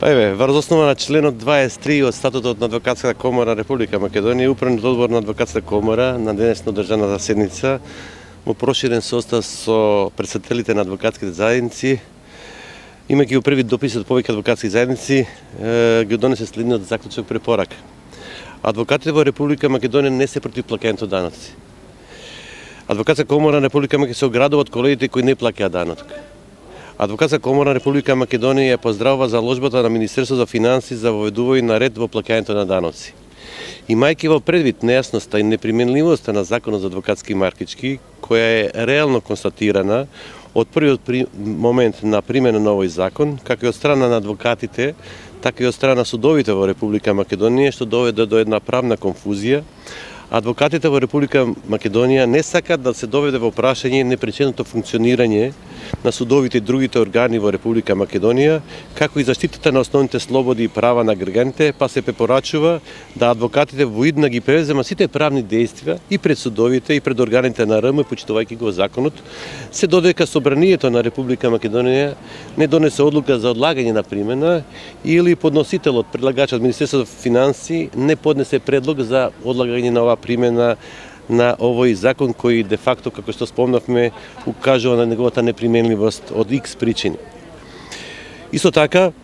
Врз основа на членот 23 од статутот на Адвокатската комора Република Македонија, Управниот одбор на Адвокатската комора на денесно одржаната седница во проширен состав со претседателите на адвокатските заедници, имајќи го превид дописот повеќе адвокатски заедници, ги донесе следниот заклучок препорака. Адвокатите во Република Македонија не се против плаќањето даноци. Адвокатска комора на Република Македонија се оградува од колегите кои не плаќаат данок. Адвокатска комора на Република Македонија ја поздравува заложбата на Министерството за финансии за воведување на ред во плаќањето на даноци. Имајќи во предвид нејасноста и неприменливоста на Законот за адвокатски маркички, која е реално констатирана од првиот момент на примена на овој закон, како и од страна на адвокатите, така и од страна на судовите во Република Македонија, што доведе до една правна конфузија, адвокатите во Република Македонија не сакаат да се доведе во прашање непреченото функционирање на судовите и другите органи во Република Македонија, како и заштитата на основните слободи и права на граѓаните, па се препорачува да адвокатите воидна ги превземат сите правни действија и пред судовите и пред органите на РМ, почитувајќи го законот, се додека Собранието на Република Македонија не донесе одлука за одлагање на примена или подносителот, предлагачот Министерството за финансии не поднесе предлог за одлагање на оваа примена на овој закон кој де факто, како што спомнавме, укажува на неговата неприменливост од X причини. Исто така,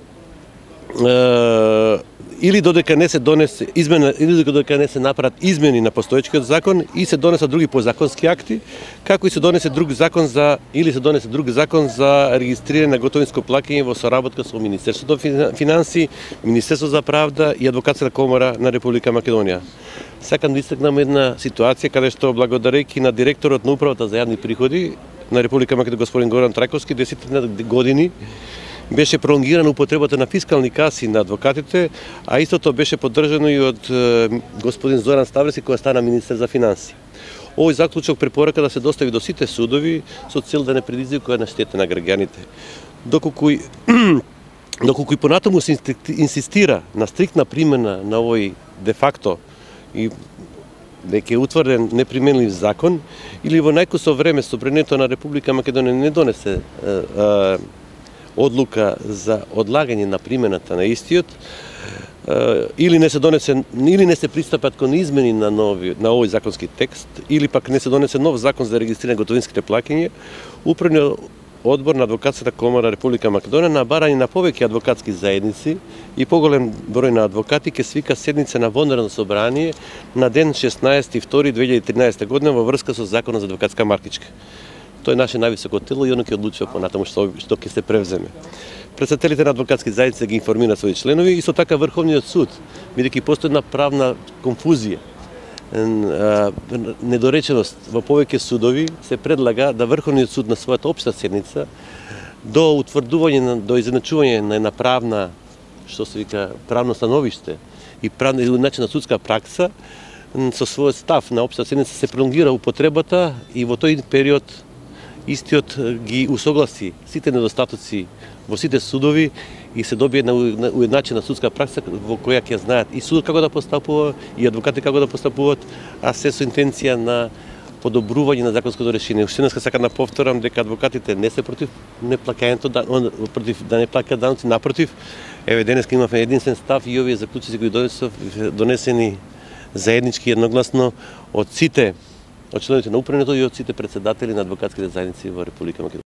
или додека не се донесе измена, или додека не се направат измени на постоечкиот закон и се донесат други подзаконски акти, како и се донесе друг закон за регистрирање на готовинско плаќање во соработка со Министерството за финансии, Министерството за правда и Адвокатската комора на Република Македонија. Сакам да истакнам една ситуација каде што благодарејќи на директорот на управата за јавни приходи на Република Македонија господин Горан Трајковски 10 години беше пролонгирана употребата на фискални каси на адвокатите, а истото беше поддржано и од господин Зоран Ставрески кој стана министер за финансии. Овој заклучок препорака да се достави до сите судови со цел да не предизвикува на штета на граѓаните. Доколку и понатаму се инсистира на стриктна примена на овој де факто и дека е утврден неприменлив закон, или во најкусо време Собранието на Република Македонија не донесе одлука за одлагање на примената на истиот, или не се пристапат кон измени на овој законски текст, или пак не се донесе нов закон за регистрирање готовинските плаќања, Управниот одбор на Адвокатската комора Република Македонија на барање на повеќе адвокатски заедници и поголем број на адвокати ќе свика седница на вонредно собрание на ден 16.2.2013 година во врска со Законот за адвокатска маркичка. Тој е наше највисоко тело и оно ќе одлучува понатаму што ќе се превземе. Претседателите на адвокатски заедници ги информираат своји членови, исто така Врховниот суд, бидејќи постои една правна конфузија, недореченост во повеќе судови, се предлага да Врховниот суд на својата општа седница до утврдување, до изначување на една правна, што се вика, правно становиште и начин на судска пракса, со својот став на општа седница се пролонгира употребата и во тој период истиот ги усогласи сите недостатоци во сите судови и се добие една уедначена судска пракса во која ќе знаат и судот како да постапува и адвокатите како да постапуваат, а се со интенција на подобрување на законското решение. Уште еднаш сакам да повторам дека адвокатите не се против неплаќањето, против да не плаќаат даноци, напротив, денеска имавме единствен став и овие заклучоци кои донесени заеднички едногласно од членовите на управниот и од сите претседатели на адвокатските заедници во Република Македонија.